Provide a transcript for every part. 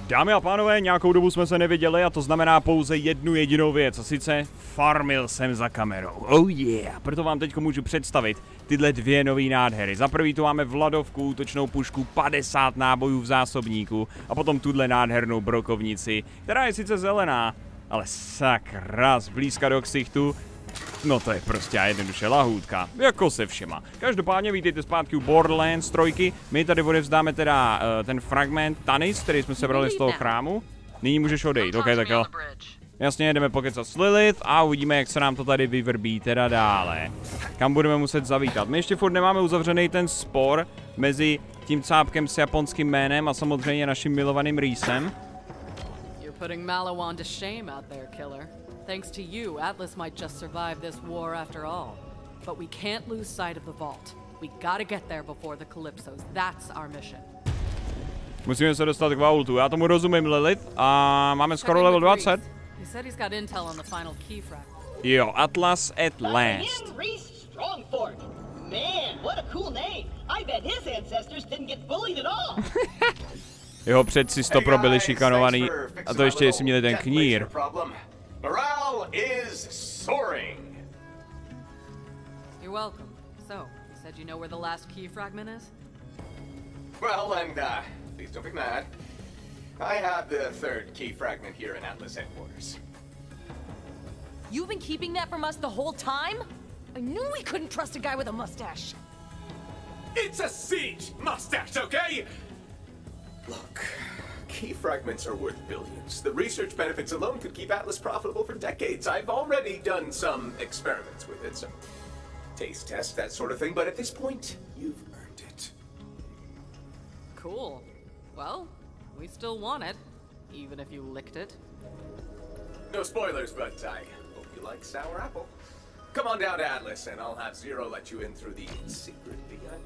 Dámy a pánové, nějakou dobu jsme se neviděli a to znamená pouze jednu jedinou věc, a sice farmil jsem za kamerou. Oh yeah, proto vám teď můžu představit tyhle dvě nové nádhery. Za prvý tu máme Vladovku, útočnou pušku, 50 nábojů v zásobníku a potom tuhle nádhernou brokovnici, která je sice zelená, ale sakra, zblízka do ksichtu. No to je prostě jednoduše lahůdka, jako se všema. Každopádně vítejte zpátky u Borderlands 3. My tady odevzdáme teda ten fragment Tanis, který jsme sebrali z toho chrámu. Nyní můžeš odejít, ok, tak jo. Jasně, jdeme pokecat s Lilith a uvidíme, jak se nám to tady vyvrbí teda dále. Kam budeme muset zavítat. My ještě furt nemáme uzavřený ten spor mezi tím cápkem s japonským jménem a samozřejmě naším milovaným Rhysem. Thanks to you, Atlas might just survive this war after all. But we can't lose sight of the vault. We gotta get there before the Calypsos. That's our mission. Musíme se dostat k vaultu. Já tomu rozumím, Lilith. A máme skoro level 20. He said he's got intel on the final key fragment. Jo, Atlas at last. Man, what a cool name. I bet his ancestors didn't get bullied at all. Jeho předci stopro byli šikanovaný. A to ještě jestli měli ten knír. Morale is soaring. You're welcome. So, you said you know where the last key fragment is? Well, and please don't be mad. I have the third key fragment here in Atlas headquarters. You've been keeping that from us the whole time? I knew we couldn't trust a guy with a mustache. It's a siege mustache, okay? Look. Key fragments are worth billions. The research benefits alone could keep Atlas profitable for decades. I've already done some experiments with it, some taste tests, that sort of thing, but at this point, you've earned it. Cool. Well, we still want it, even if you licked it. No spoilers, but I hope you like sour apple. Come on down to Atlas, and I'll have Zero let you in through the secret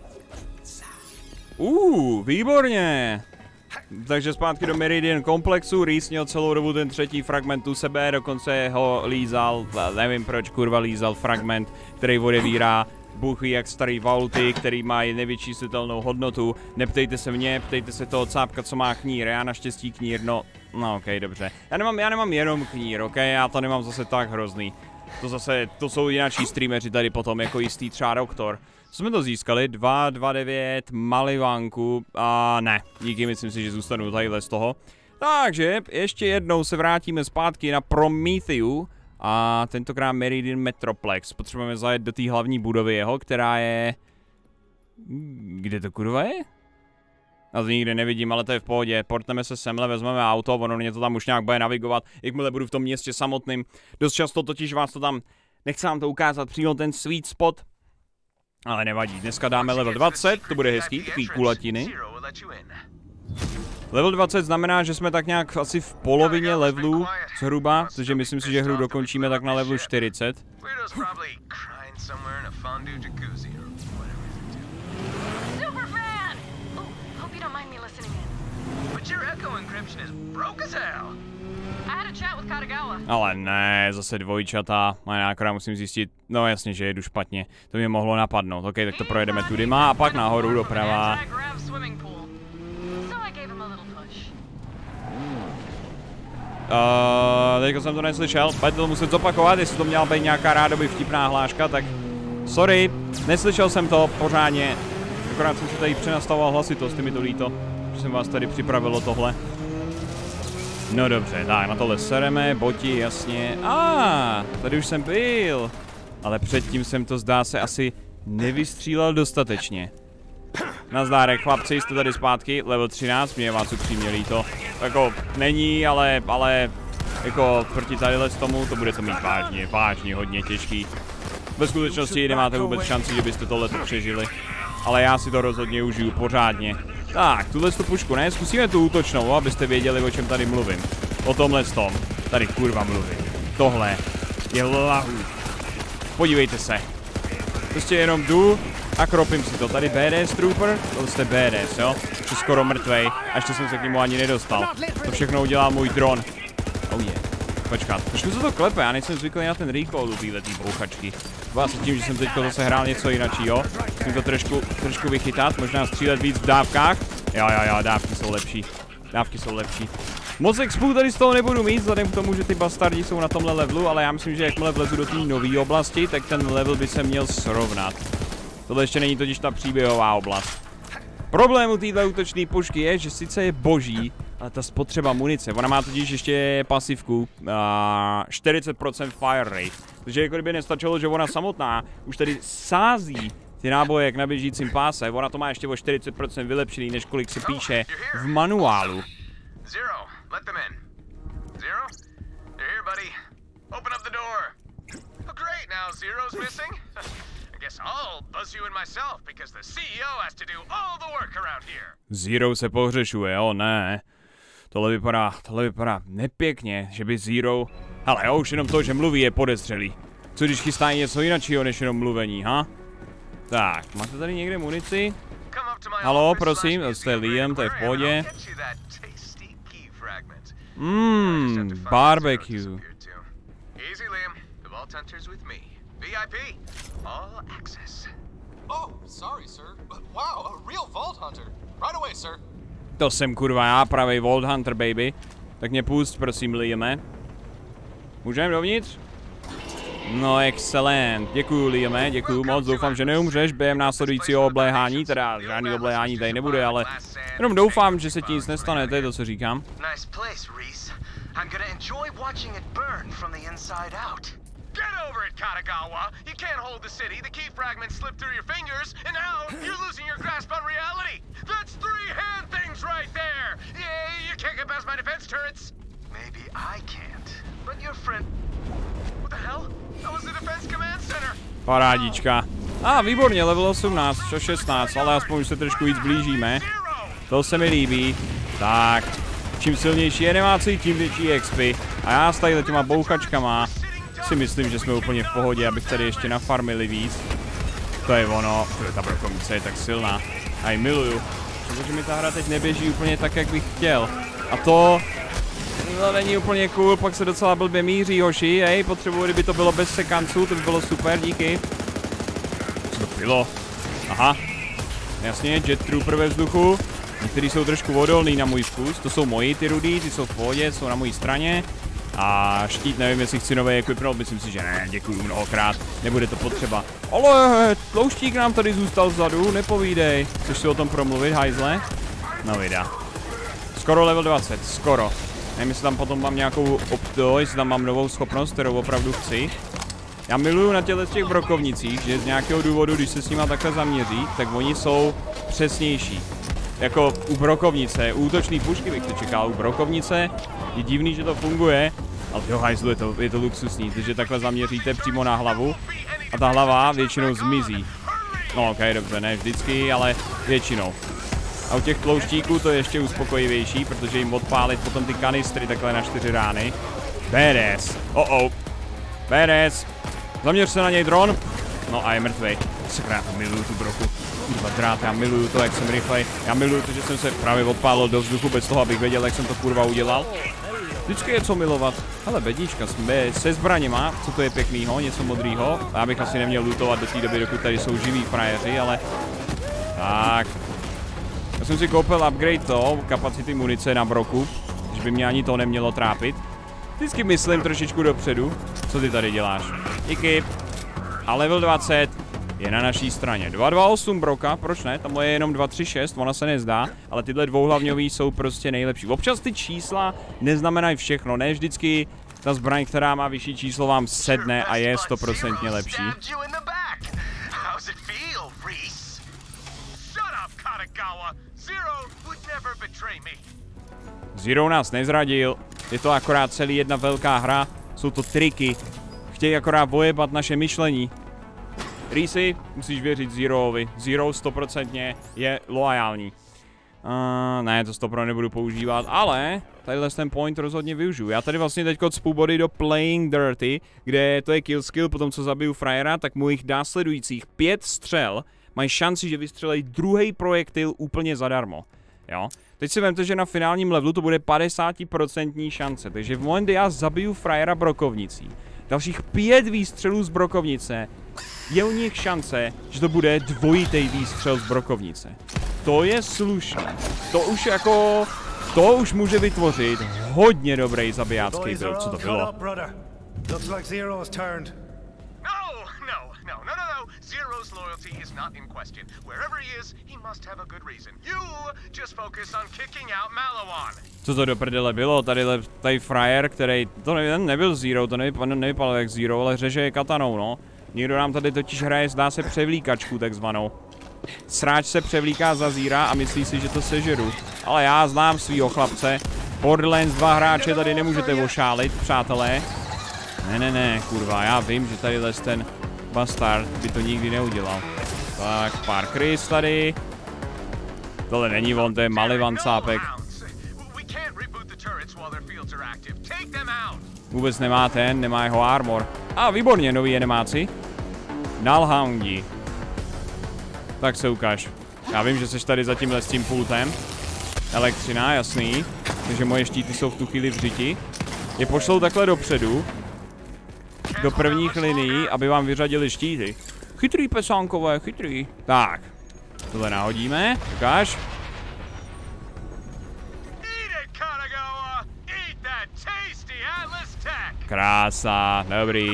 VIP. Výborně! Takže zpátky do Meridian komplexu. Rhys měl celou dobu ten třetí fragment u sebe, dokonce ho lízal, nevím proč kurva lízal fragment, který odevírá bůh ví jak starý vaulty, který má nevyčíslitelnou hodnotu. Neptejte se mě, ptejte se toho cápka, co má knír. Já naštěstí knír, no ok, dobře. Já nemám jenom knír, ok, já to nemám zase tak hrozný. To jsou jináčí streameři tady potom, jako jistý třeba Doktor. Jsme to získali, 229 malivánku a ne, díky, myslím si, že zůstanu tadyhle z toho. Takže ještě jednou se vrátíme zpátky na Prometheu a tentokrát Meridian Metroplex. Potřebujeme zajet do té hlavní budovy jeho, která je... Kde to kurva je? Já to nikde nevidím, ale to je v pohodě. Portneme se semhle, vezmeme auto, ono mě to tam už nějak bude navigovat, jakmile budu v tom městě samotným. Dost často totiž vás to tam, nechci vám to ukázat přímo ten sweet spot. Ale nevadí, dneska dáme level 20, to bude hezký, takový kulatiny. Level 20 znamená, že jsme tak nějak asi v polovině levelu zhruba, protože myslím si, že hru dokončíme tak na levelu 40. Ale ne, zase dvojčata, a akorát musím zjistit, no jasně, že jedu špatně, to mě mohlo napadnout, ok, tak to projedeme tudyma a pak nahoru doprava. Teďko jsem to neslyšel, budete to muset zopakovat, jestli to měla být nějaká rádoby vtipná hláška, tak sorry, neslyšel jsem to pořádně, akorát jsem si tady přenastavoval hlasitost, je mi to líto, že jsem vás tady připravilo tohle. No dobře, tak na tohle sereme, boti, jasně. Tady už jsem byl. Ale předtím jsem to zdá se asi nevystřílel dostatečně. Nazdárek, chlapci, jste tady zpátky, level 13, mě vás upřímně líto. Jako není, ale jako proti tadyhle tomu to budete mít vážně hodně těžký. Ve skutečnosti nemáte vůbec šanci, že byste tohleto přežili. Ale já si to rozhodně užiju pořádně. Tak, tuhle pušku ne, zkusíme tu útočnou, abyste věděli, o čem tady mluvím. O tomhle tom. Tady kurva mluvím. Tohle je lahůd. Podívejte se. Prostě jenom jdu a kropím si to. Tady BDS Trooper, tohle jste BDS, jo? Jsi skoro mrtvej a ještě jsem se k němu ani nedostal. To všechno udělá můj dron. Oh yeah. Počkat, trošku se to klepe, já nejsem zvyklý na ten recoil u této bouchačky. Vás tím, že jsem teďko zase hrál něco jináčího. Musím to trošku vychytat, možná střílet víc v dávkách. Jo, dávky jsou lepší. Dávky jsou lepší. Moc expů tady z toho nebudu mít, vzhledem k tomu, že ty bastardi jsou na tomhle levelu, ale já myslím, že jakmile vlezu do té nové oblasti, tak ten level by se měl srovnat. Tohle ještě není totiž ta příběhová oblast. Problém u této útočné pušky je, že sice je boží, ale ta spotřeba munice, ona má totiž ještě pasivku 40% fire rate. Takže jako kdyby nestačilo, že ona samotná už tady sází ty náboje jak na běžícím páse, ona to má ještě o 40% vylepšený, než kolik se píše v manuálu. Zero, let them in. Zero? You're here, buddy. Open up the door. Oh, great, now Zero's missing? I guess I'll buzz you in myself, because the CEO has to do all the work around here. Zero se pohřešuje, ne. Tohle vypadá nepěkně, že by Zero... Hele, jo, už jenom to, že mluví, je podezřelý. Co když chystá něco jiného než jenom mluvení, ha? Tak, máte tady někde munici? Halo, prosím, to je Liam, to je v pohodě. Barbecue. Easy, Liam. The Vault Hunter's with me. VIP, all access. Oh, sorry, sir. Wow, a real Vault Hunter. Right away, sir. To jsem kurva já, pravej Vault Hunter, baby. Tak mě pust, prosím, Liame. Můžeme dovnitř? No, excelent. Děkuju, Liame, děkuju moc. Doufám, že neumřeš během následujícího obléhání. Teda žádný obléhání tady nebude, ale jenom doufám, že se ti nic nestane, to je to, co říkám. Nice place, Reese. I'm gonna enjoy watching it burn from the inside out. Get over it, Katagawa! You can't hold the city, the key fragments slipped through your fingers, and now you're losing your grasp on reality! That's 3 hand things right there! Yeah, you can't get past my defense turrets! Maybe I can't, but your friend... What the hell? That was the defense command center! Parádička. Výborně, level 18, 16, ale aspoň už se trošku víc blížíme. To se mi líbí. Tak, čím silnější je nemáci, tím větší XP. A já s tady těma bouchačkama si myslím, že jsme úplně v pohodě, abych tady ještě nafarmili víc. To je ono, ta brokovnice je tak silná. A ji miluju. Protože mi ta hra teď neběží úplně tak, jak bych chtěl. A to není úplně cool, pak se docela blbě míří, hoši, hej, potřebuji, kdyby to bylo bez sekanců, to by bylo super, díky. Co to bylo? Aha. Jasně, Jet Trooper ve vzduchu. Někteří jsou trošku odolný na můj vkus, to jsou moji ty rudý, ty jsou v pohodě, jsou na mojí straně. A štít nevím, jestli chci nové equipnout, myslím si, že ne, děkuju mnohokrát, nebude to potřeba. Ale tlouštík nám tady zůstal vzadu, nepovídej. Chceš si o tom promluvit, hajzle? No vida. Skoro level 20, skoro. Nevím, jestli tam potom mám nějakou opto, jestli tam mám novou schopnost, kterou opravdu chci. Já miluju na těch brokovnicích, že z nějakého důvodu, když se s nima takhle zaměří, tak oni jsou přesnější. Jako u brokovnice, u útočný pušky bych to čekal, u brokovnice je divný, že to funguje, ale jo, hajzlu, je to luxusní, takže takhle zaměříte přímo na hlavu a ta hlava většinou zmizí. No ok, dobře, ne vždycky, ale většinou. A u těch tlouštíků to je ještě uspokojivější, protože jim odpálit potom ty kanistry takhle na 4 rány. Badass. Badass. Zaměř se na něj dron. No a je mrtvej. Sakra, já to miluju tu broku. Kurva drát, já miluju to, jak jsem rychlej. Já miluju to, že jsem se právě odpálil do vzduchu bez toho, abych věděl, jak jsem to kurva udělal. Vždycky je co milovat. Hele, bednička se zbraněma, co to je pěknýho, něco modrýho. Já bych asi neměl lootovat do té doby, dokud tady jsou živí frajeři, ale... Tak. Já jsem si koupil upgrade kapacity munice na broku, že by mě ani to nemělo trápit. Vždycky myslím trošičku dopředu. Co ty tady děláš? Díky. A level 20 je na naší straně. 228 broka, proč ne? Tam je jenom 236, ona se nezdá, ale tyhle dvouhlavňový jsou prostě nejlepší. Občas ty čísla neznamenají všechno, ne vždycky ta zbraň, která má vyšší číslo, vám sedne a je 100% lepší. Zero nás nezradil, je to akorát celý jedna velká hra, jsou to triky, chtějí akorát vojebat naše myšlení. Reese, musíš věřit Zerovi, Zero 100% je loajální. Ne, to 100% nebudu používat, ale tadyhle ten point rozhodně využiju. Já tady vlastně teď cpu body do Playing Dirty, kde to je kill skill, potom co zabiju frajera, tak mojich následujících 5 střel mají šanci, že vystřelej druhý projektil úplně zadarmo. Jo? Teď si vemte, že na finálním levelu to bude 50% šance, takže v moment, kdy já zabiju frajera brokovnicí, dalších 5 výstřelů z brokovnice, je u nich šance, že to bude dvojitý výstřel z brokovnice. To je slušné. To už jako to už může vytvořit hodně dobrý zabijácký build. Co to bylo? No. Zero's loyalty is not in question. Wherever he is, he must have a good reason. You just focus on kicking out Maliwan. Co to do prdele bylo? Tady frajer, který, to nebyl Zero, to nevypadalo jak Zero, ale řeže je katanou, no. Někdo nám tady totiž hraje, zdá se, převlíkačku takzvanou. Sráč se převlíká za Zera a myslí si, že to sežeru. Ale já znám svýho chlapce. Borderlands 2 hráče tady nemůžete ošálit, přátelé. Ne, kurva, já vím, že tadyhle ten bastard by to nikdy neudělal. Tak, pár krys tady. Tohle není on, to je Maliwan cápek. Vůbec nemá jeho armor. A výborně, nový enemáci. Nullhoundi. Tak se ukáž. Já vím, že jsi tady za tímhle s tím pultem. Elektřina, jasný. Takže moje štíty jsou v tu chvíli v řiti. Je pošlou takhle dopředu. Do prvních linií, aby vám vyřadili štíty. Chytrý pesánkové, chytrý. Tak. Tohle nahodíme. Ukáž. Krása, dobrý.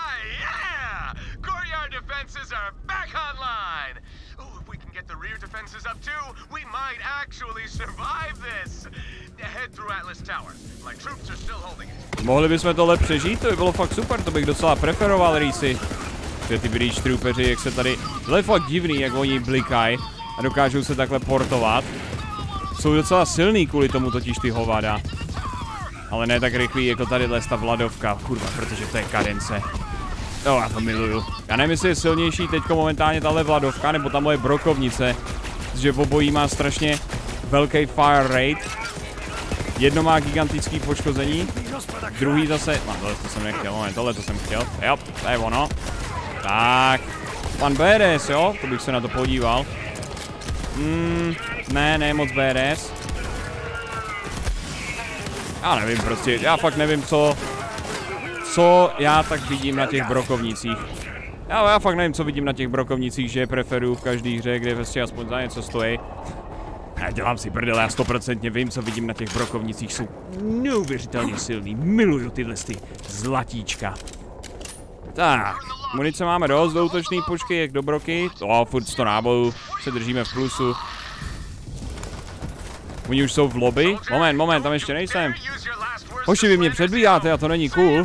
Mohli bychom tohle přežít? To by bylo fakt super, to bych docela preferoval, Reese. Že ty Breach Troopeři, jak se tady... To je fakt divný, jak oni blikají a dokážou se takhle portovat. Jsou docela silný kvůli tomu totiž ty hovada. Ale ne tak rychlý jako tadyhle ta Vladovka, kurva, protože to je kadence. Jo, já to miluju. Já nevím, jestli je silnější teďko momentálně tahle Vladovka, nebo ta moje brokovnice. Protože v obojí má strašně velký fire rate. Jedno má gigantický poškození, druhý zase... No, tohle to jsem nechtěl, moment, tohle to jsem chtěl. Jo, to je ono. Tak. Pan BDS, jo? To bych se na to podíval. Ne moc BDS. Já nevím prostě, já fakt nevím, co já tak vidím na těch brokovnicích. Já fakt nevím, co vidím na těch brokovnicích, že je preferuju v každý hře, kde vlastně aspoň za něco stojí. Já dělám si prdele, já 100% vím, co vidím na těch brokovnicích, jsou neuvěřitelně silný, miluju tyhle ty zlatíčka. Tak, munice máme dost, do útočný pušky, jak do broky, furt 100 nábojů, se držíme v plusu. Oni už jsou v lobby? Moment, tam ještě nejsem. Hoši, vy mě předbíháte a to není cool.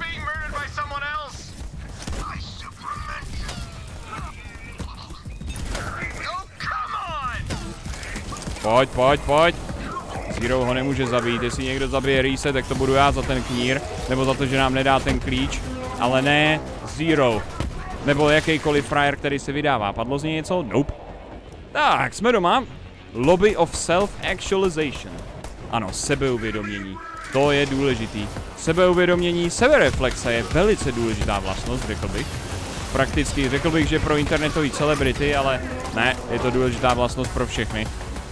Pojď. Zero ho nemůže zabít, jestli někdo zabije Reese, tak to budu já za ten knír, nebo za to, že nám nedá ten klíč, ale ne Zero. Nebo jakýkoliv frajer, který se vydává. Padlo z něj něco? Nope. Tak, jsme doma. Lobby of self-actualization. Ano, sebeuvědomění. To je důležitý. Sebeuvědomění, sebereflexe je velice důležitá vlastnost, řekl bych. Prakticky řekl bych, že pro internetové celebrity, ale ne, je to důležitá vlastnost pro všechny.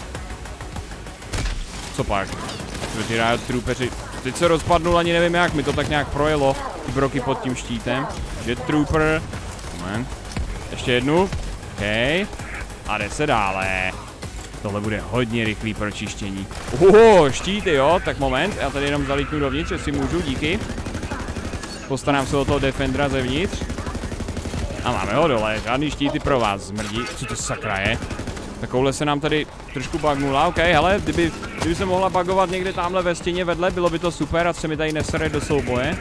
Co pak? Ty Riot Troopeři. Teď se rozpadnul, ani nevím jak, mi to tak nějak projelo. Ty broky pod tím štítem. Jet Trooper. Moment. Ještě jednu. OK. A jde se dále. Tohle bude hodně rychlý pro čištění. Štíty, jo? Tak moment, já tady jenom zalítnu dovnitř, jestli můžu, díky. Postarám se o toho Defendera zevnitř. A máme ho dole, žádný štíty pro vás, zmrdí. Co to sakra je? Takovouhle se nám tady trošku bugnula, OK, hele, kdyby se mohla bugovat někde tamhle ve stěně vedle, bylo by to super, a se mi tady nesere do souboje.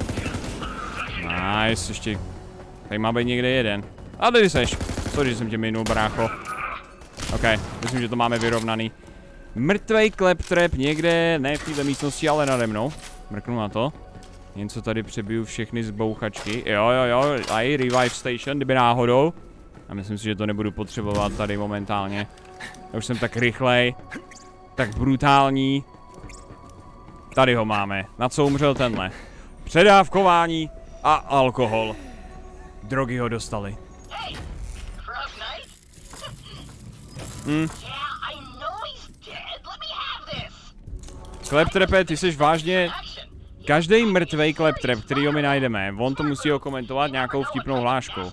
Nice, ještě... Tady má být někde jeden. A tady seš. Sorry, že jsem tě minul, brácho. OK, myslím, že to máme vyrovnaný. Mrtvej kleptrap někde, ne v této místnosti, ale nade mnou. Mrknu na to. Něco tady přebiju všechny z bouchačky. Jo, a i revive station, kdyby náhodou. A myslím si, že to nebudu potřebovat tady momentálně. Já už jsem tak rychlej, tak brutální. Tady ho máme. Na co umřel tenhle? Předávkování a alkohol. Drogy ho dostali. Kleptrape, ty jsi vážně... Každý mrtvej kleptrap, kterýho my najdeme, on to musí okomentovat nějakou vtipnou hláškou.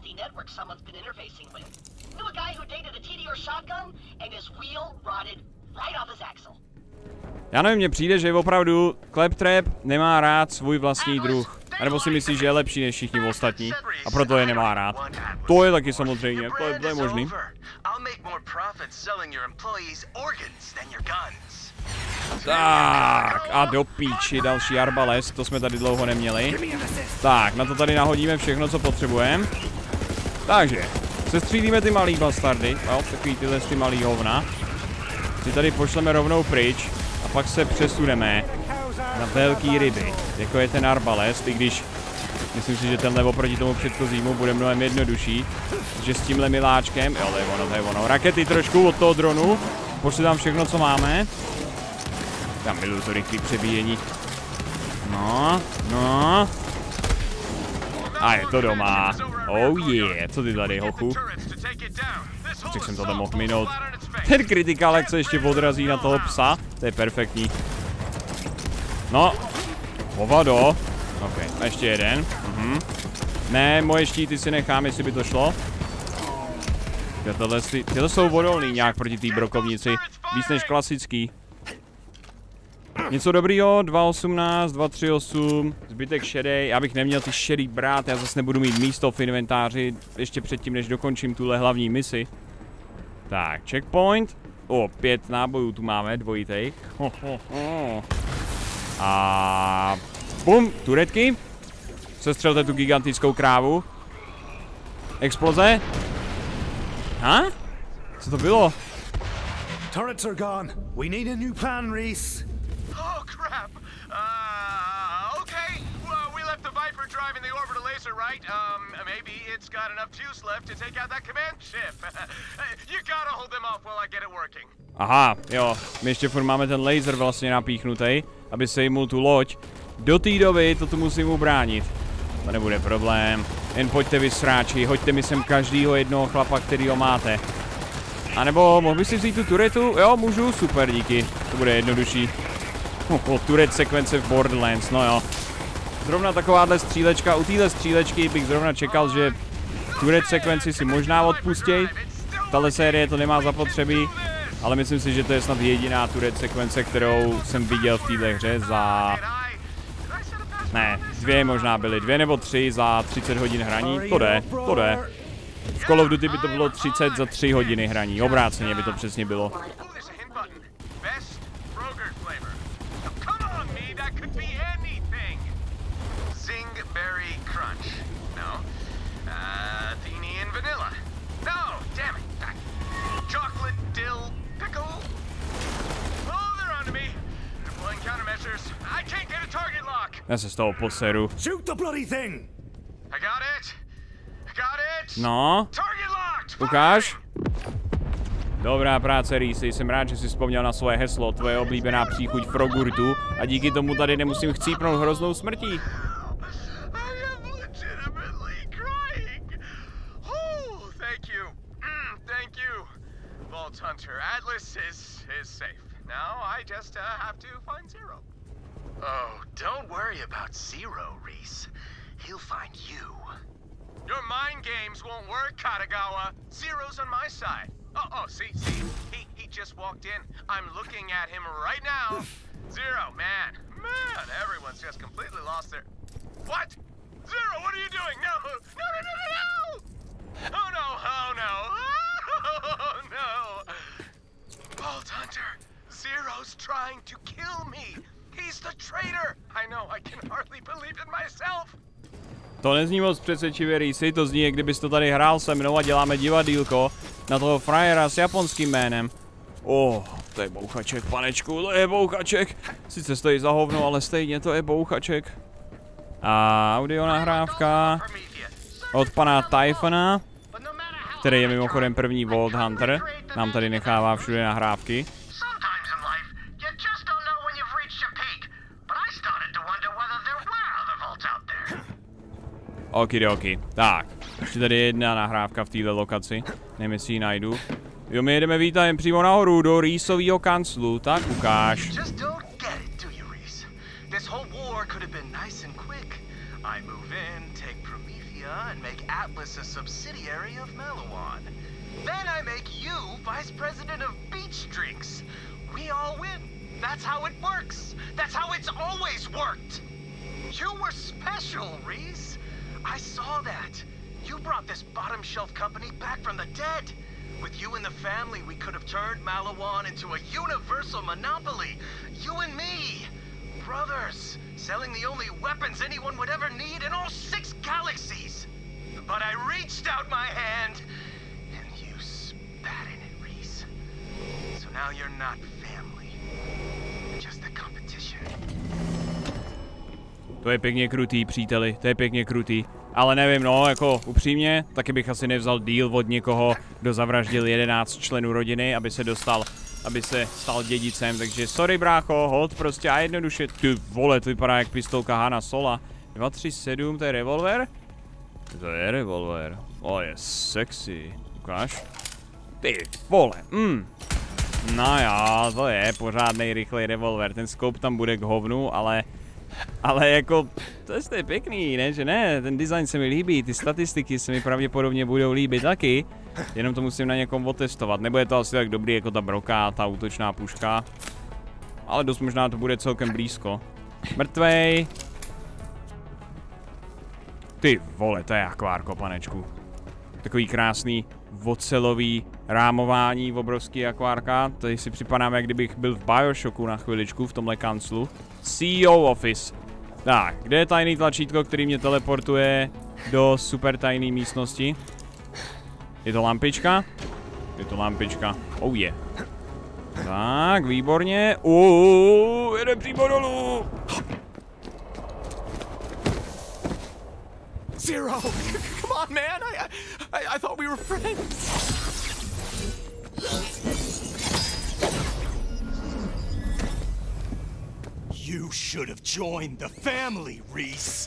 Já nevím, mně přijde, že opravdu Claptrap nemá rád svůj vlastní druh. A nebo si myslí, že je lepší než všichni ostatní. A proto je nemá rád. To je taky samozřejmě, to je možný. Tak, a do píči, další arbalest, to jsme tady dlouho neměli. Tak, na to tady nahodíme všechno, co potřebujeme. Takže, sestřílíme ty malý bastardy, jo, takový tyhle ty malý hovna. Ty tady pošleme rovnou pryč a pak se přesuneme na velký ryby, jako je ten arbalest, i když myslím si, že tenhle oproti tomu předchozímu bude mnohem jednodušší. Že s tímhle miláčkem, jo, to je ono, rakety trošku od toho dronu, pošli tam všechno, co máme. Já miluji to rychlé přebíjení. No. A je to doma. Oh yeah, co ty tady, hochu? Tak jsem to tam mohl minout. Ten kritikálek se ještě odrazí na toho psa, to je perfektní. No, hovado. Ok, a ještě jeden. Ne, moje štíty si nechám, jestli by to šlo. Tyhle jsou odolný nějak proti té brokovnici. Víc než klasický. Něco dobrýho, 2.18, 2.3.8, zbytek šedej. Já bych neměl ty šedý brát, já zase nebudu mít místo v inventáři ještě předtím, než dokončím tuhle hlavní misi. Tak, checkpoint. 5 nábojů tu máme, dvojitejch. A bum, turetky. Sestřelte tu gigantickou krávu. Exploze. Co to bylo? Turrets are gone. We need a new plan, Reese. Oh crap. Okay. Well, we left the Viper driving the orbital laser, right? Maybe it's got enough juice left to take out that command ship. You gotta hold them off while I get it working. Aha, jo. My ještě furt máme ten laser vlastně napíchnutý, aby sejmul tu loď. Do té doby to tu musím ubránit. To nebude problém. Jen pojďte vy sráči, hoďte mi sem každýho jednoho chlapa, kterýho máte. A nebo mohl bych si vzít tu turetu? Jo, můžu, super, díky. To bude jednodušší. Turet sekvence v Borderlands, no jo. Zrovna takováhle střílečka, u téhle střílečky bych zrovna čekal, že turet sekvenci si možná odpustěj. Tahle série to nemá zapotřebí, ale myslím si, že to je snad jediná turet sekvence, kterou jsem viděl v téhle hře za... Ne, 2 možná byly, 2 nebo 3 za 30 hodin hraní, to jde. V Call of Duty by to bylo 30 za 3 hodiny hraní, obráceně by to přesně bylo. Já se z toho poseru. No. Ukáž. Dobrá práce, Reese. Jsem rád, že jsi vzpomněl na svoje heslo, tvoje oblíbená příchuť frogurtu a díky tomu tady nemusím chcípnout hroznou smrtí. Hunter, Atlas is safe. Now I just have to find Zero. Oh, don't worry about Zero, Reese. He'll find you. Your mind games won't work, Katagawa. Zero's on my side. Oh, see, he just walked in. I'm looking at him right now. Zero, man, everyone's just completely lost their... What? Zero, what are you doing? No. Oh no. Oh no. Vault Hunter, Zero's trying to kill me. He's the traitor. I know, I can hardly believe it myself. To nezní moc přesvědčivě, Reese, to zní, jak kdybys to tady hrál se mnou a děláme divadýlko na toho frajera s japonským jménem. To je bouchaček, panečku, to je bouchaček. Sice stojí za hovno, ale stejně to je bouchaček. A audio nahrávka od pana Typhona, který je mimochodem první Vault Hunter. Nám tady nechává všude nahrávky. Okidoki. Tak, ještě tady je jedna nahrávka v této lokaci. Nevím, jestli ji najdu. Jo, my jedeme vítajem přímo nahoru do Reeseovýho kanclu, tak ukáž. and make Atlas a subsidiary of Maliwan. Then I make you vice president of Beach Drinks. We all win. That's how it works. That's how it's always worked. You were special, Reese. I saw that. You brought this bottom shelf company back from the dead. With you and the family, we could have turned Malawan into a universal monopoly. You and me. Brothers, selling the only weapons anyone would ever need in all 6 galaxies. But I reached out my hand, and you spat in it, Reese. So now you're not family. Just a competition. To je pěkně krutý, příteli, to je pěkně krutý. Ale nevím, no, jako upřímně, taky bych asi nevzal deal od někoho, kdo zavraždil 11 členů rodiny, aby se stal dědicem, takže sorry brácho, hold prostě a jednoduše, ty vole, to vypadá jak pistolka Hana Sola. 237, to je revolver? To je revolver, o je sexy, ukáž. Ty vole, No jo, to je pořádnej rychlej revolver, ten scope tam bude k hovnu, ale jako, to je pěkný, ne, že ne, ten design se mi líbí, ty statistiky se mi pravděpodobně budou líbit taky, jenom to musím na někom otestovat, nebude to asi tak dobrý jako ta broka, ta útočná puška, ale dost možná to bude celkem blízko. Mrtvej. Ty vole, to je akvárko, panečku. Takový krásný ocelový rámování, obrovský akvárka, tady si připadám, jak kdybych byl v Bioshocku na chviličku v tomhle kanclu. CEO Office. Tak, kde je tajný tlačítko, který mě teleportuje do super tajné místnosti? Je to lampička? Je to lampička. Oh je. Tak, výborně. Jede přímo dolů. Zero! Come on, man! I thought we were friends! You should have joined the family, Reese.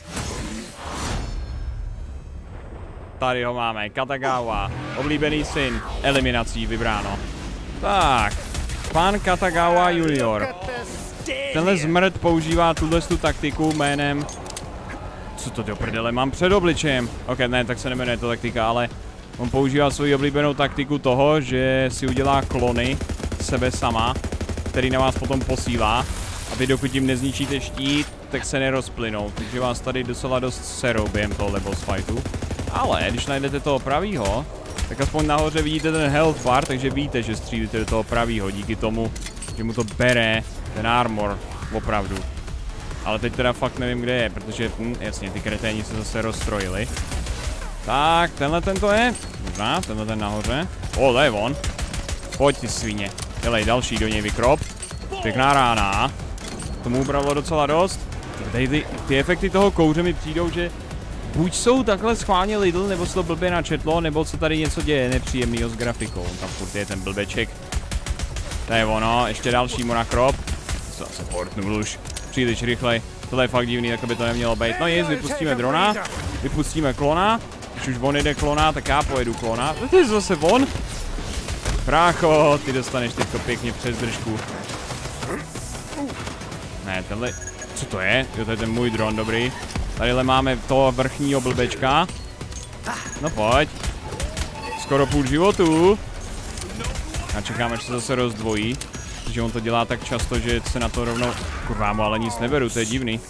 Tady ho máme, Katagawa, oblíbený syn, eliminací vybráno. Tak, pan Katagawa junior. Tenhle zmrt používá tuhle taktiku jménem... Co to do prdele mám před obličejem? Ok, ne, tak se nemenuje to taktika, ale on používá svoji oblíbenou taktiku toho, že si udělá klony sebe sama, který na vás potom posílá. A vy dokud tím nezničíte štít, tak se nerozplynou, takže vás tady docela dost serou během tohohle boss fightu. Ale když najdete toho pravýho, tak aspoň nahoře vidíte ten health bar, takže víte, že střílíte do toho pravýho, díky tomu, že mu to bere ten armor, opravdu. Ale teď teda fakt nevím, kde je, protože, jasně, ty kreténi se zase rozstrojili. Tak, tenhle to je, možná, tenhle ten nahoře. To je on. Pojď ty svině, dělej další do něj vykrop. Pěkná rána. Tomu ubralo docela dost. Tady ty efekty toho kouře mi přijdou, že buď jsou takhle schválně Lidl, nebo se to blbě načetlo, nebo se tady něco děje nepříjemného s grafikou. Tam furt je ten blbeček. To je ono, ještě další monakrop. To zase portnul už příliš rychlej. Tohle je fakt divný, tak by to nemělo být. No jest, vypustíme drona, vypustíme klona. Když už on jde klona, tak já pojedu klona. To je zase on. Brácho, ty dostaneš teďko pěkně přes držku. Ne, tenhle, co to je? Jo, to je ten můj dron, dobrý. Tadyhle máme toho vrchního blbečka. No pojď. Skoro půl životu. A čekáme, až se zase rozdvojí. Protože on to dělá tak často, že se na to rovnou... Kurva, mu ale nic neberu, to je divný.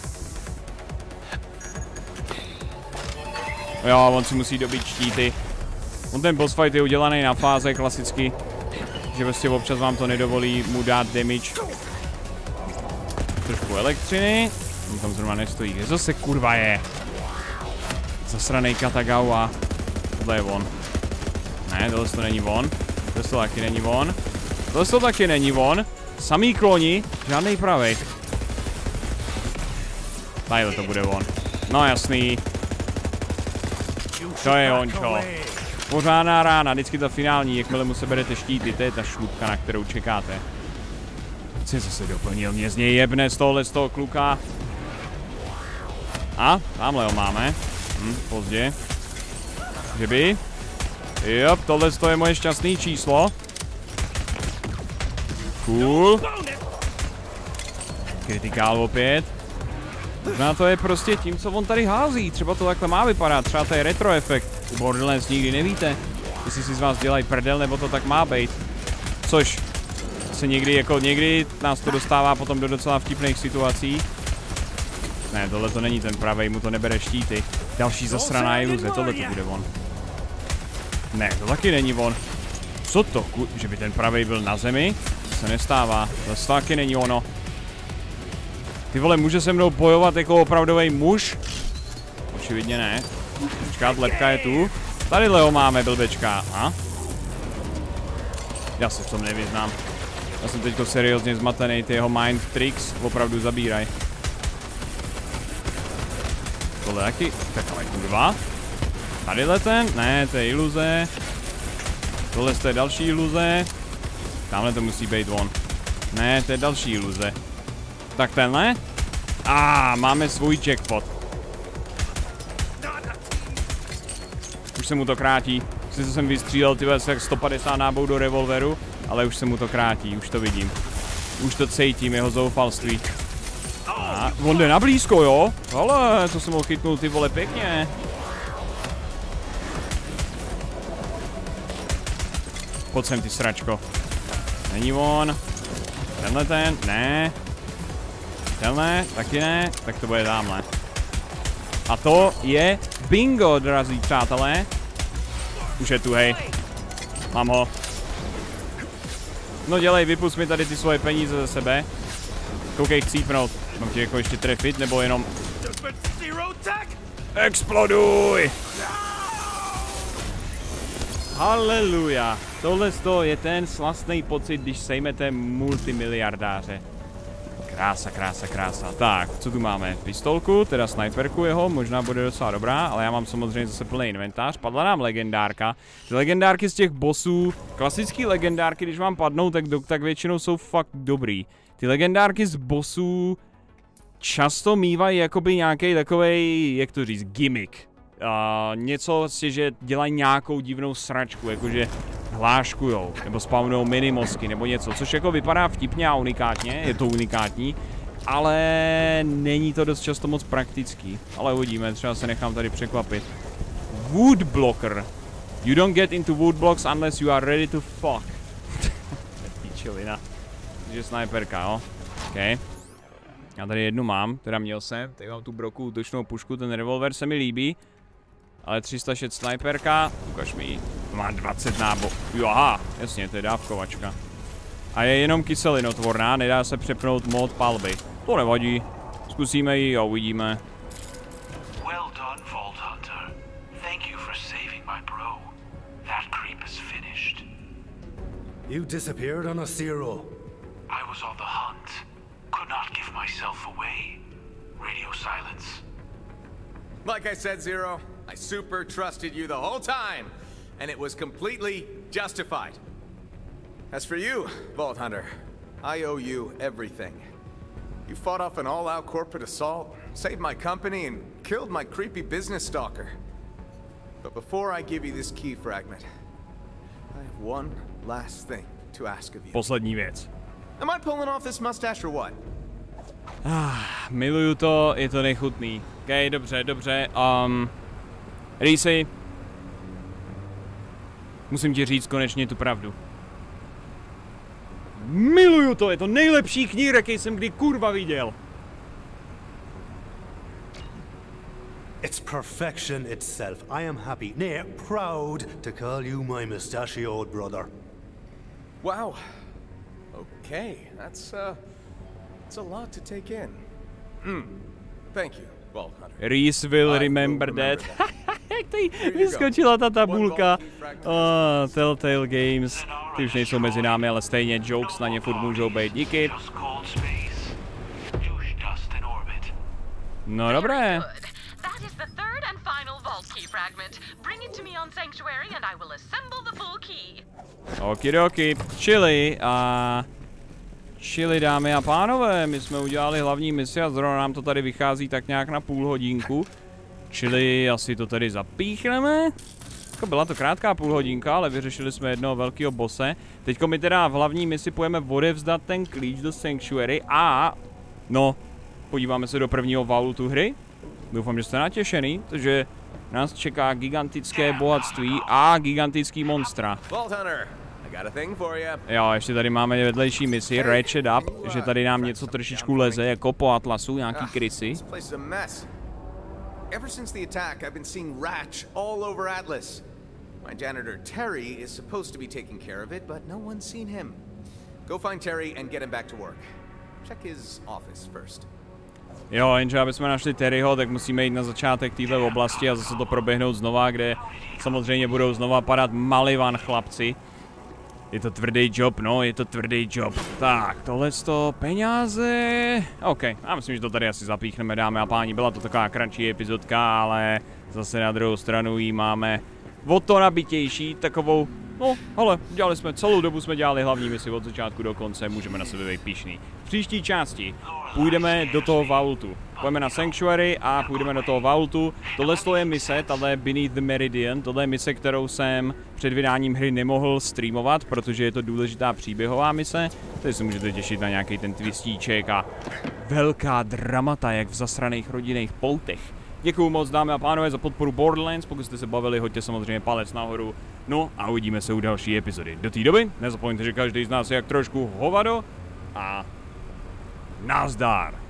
Jo, on si musí dobít štíty. On ten boss fight je udělaný na fáze klasicky. Že vlastně občas vám to nedovolí mu dát damage. Trošku elektřiny. On tam zrovna nestojí. Kde zase kurva je? Zasranej Katagawa. Tohle je on. Ne, tohle to není on. Tohle to taky není on. Tohle to taky není on. Samý kloni, žádnej pravej. Tadyhle to bude on. No jasný. To je on, čo. Pořádná rána, vždycky ta finální, jakmile mu seberete štíty, to je ta šlupka, na kterou čekáte. Co zase doplnil, mě z něj jebne z toho kluka. A, tamhle ho máme. Pozdě. Že by? Jop, tohle je moje šťastné číslo. Cool. Kritikál opět. Možná to je prostě tím, co on tady hází. Třeba to takhle má vypadat. Třeba to je retro efekt. U Borderlands nikdy nevíte, jestli si z vás dělají prdel, nebo to tak má být. Což se někdy nás to dostává potom do docela vtipných situací. Ne, tohle to není ten pravej, mu to nebere štíty. Další zasraná iluze, tohle to bude on. Ne, to taky není on. Co to, že by ten pravej byl na zemi? To se nestává, to taky není ono. Ty vole, může se mnou bojovat jako opravdový muž? Očividně ne. Počkat, lepka je tu. Tadyhle ho máme, blbečka. A? Já se v tom nevyznám. Já jsem teďko seriózně zmatený, ty jeho mind tricks opravdu zabíraj. Tohle taky, tak ale kurva. Tadyhle ten, ne, to je iluze. Tohle je další iluze. Tamhle to musí být on. Ne, to je další iluze. Tak tenhle. Máme svůj jackpot. Už se mu to krátí. Sice jsem vystřílel tyhle 150 nábojů do revolveru, ale už se mu to krátí, už to vidím. Už to cítím, jeho zoufalství. On jde na blízko, jo? Ale to jsem ho chytnul, ty vole, pěkně. Pojď sem, ty sračko. Není on. Tenhle ten, ne. Tenhle, taky ne, tak to bude tamhle. A to je bingo, drazí přátelé. Už je tu, hej. Mám ho. No dělej, vypust mi tady ty svoje peníze ze sebe. Koukej, chcípnout. Mám tě jako ještě trefit, nebo jenom... Exploduj! Haleluja. Tohle je ten slastný pocit, když sejmete multimiliardáře. Krása, krása, krása. Tak, co tu máme? Pistolku, teda snajperku jeho, možná bude docela dobrá, ale já mám samozřejmě zase plný inventář. Padla nám legendárka. Ty legendárky z těch bossů, klasický legendárky, když vám padnou, tak většinou jsou fakt dobrý. Ty legendárky z bossů často mívají jakoby nějaký takovej, jak to říct, gimmick. Něco vlastně, že dělají nějakou divnou sračku, jakože hláškujou, nebo spawnujou minimosky, nebo něco, což jako vypadá vtipně a unikátně, je to unikátní, ale není to dost často moc praktický. Ale uvidíme, třeba se nechám tady překvapit. Wood blocker. You don't get into wood blocks unless you are ready to fuck. Píčovina. Takže snajperka, jo. OK. Já tady jednu mám, teda měl jsem, tady mám tu broku útočnou pušku, ten revolver se mi líbí. Ale 306 snajperka, ukaž mi ji. Má 20 nábojů. Jo, aha, jasně, to je dávkovačka. A je jenom kyselinotvorná, nedá se přepnout mod palby. To nevadí. Zkusíme ji a uvidíme. Well done, Vault Hunter. Thank you for saving my bro. That creep is finished. You disappeared on a Zero. I was on the hunt. Could not give myself away. Radio silence. Like I said, Zero, I super trusted you the whole time, and it was completely justified. As for you, Vault Hunter, I owe you everything. You fought off an all-out corporate assault, saved my company, and killed my creepy business stalker. But before I give you this key fragment, I have one last thing to ask of you. Poslední věc. Am I pulling off this mustache or what? Miluju to, je to nechutný. OK, dobře, dobře. Reese, musím ti říct konečně tu pravdu. Miluju to, je to nejlepší knír, jaký jsem kdy kurva viděl. It's perfection itself. I am happy, nay, proud to call you my mustachioed brother. Wow. Okay, that's a lot to take in. Thank you, Vault Hunter. Reese will remember that. Jak tady vyskočila ta tabulka. Telltale Games. Ty už nejsou mezi námi, ale stejně jokes na ně furt můžou být. Díky. No dobré. That is the third and final vault key fragment. Bring it to me on Sanctuary and I will assemble the full key. Okidoki. Čili dámy a pánové, my jsme udělali hlavní misi a zrovna nám to tady vychází tak nějak na půl hodinku. Čili asi to tady zapíchneme. Byla to krátká půl hodinka, ale vyřešili jsme jednoho velkého bosse. Teďko my teda v hlavní misi půjdeme odevzdat ten klíč do Sanctuary a... No, podíváme se do prvního vaultu hry. Doufám, že jste natěšený, takže nás čeká gigantické bohatství a gigantický monstra. Vault Hunter, I got a thing for you. Jo, ještě tady máme vedlejší misi, Ratchet Up, že tady nám něco trošičku leze, jako po Atlasu, nějaký krysy. This place is a mess. Ever since the attack, I've been seeing Ratch all over Atlas. My janitor Terry is supposed to be taking care of it, but no one's seen him. Go find Terry and get him back to work. Check his office first. Jo, jenže aby jsme našli Terryho, tak musíme jít na začátek téhle oblasti a zase to proběhnout znova, kde samozřejmě budou znova padat Malivan chlapci. Je to tvrdý job, no, je to tvrdý job. Tak, tohle to peníze. OK, já myslím, že to tady asi zapíchneme, dámy a páni. Byla to taková kratší epizodka, ale zase na druhou stranu ji máme o to nabitější, takovou. No, hele, dělali jsme celou dobu, jsme dělali hlavní misi od začátku do konce, můžeme na sebe být pyšný. V příští části půjdeme do toho vaultu. Půjdeme na Sanctuary a půjdeme do toho vaultu. Tohle je mise, tahle Beneath the Meridian, tohle je mise, kterou jsem před vydáním hry nemohl streamovat, protože je to důležitá příběhová mise. Tady se můžete těšit na nějaký ten twistíček a velká dramata, jak v zasraných rodinných poutech. Děkuju moc, dámy a pánové, za podporu Borderlands, pokud jste se bavili, hoďte samozřejmě palec nahoru. No a uvidíme se u další epizody. Do té doby nezapomeňte, že každý z nás je jak trošku hovado a nazdar.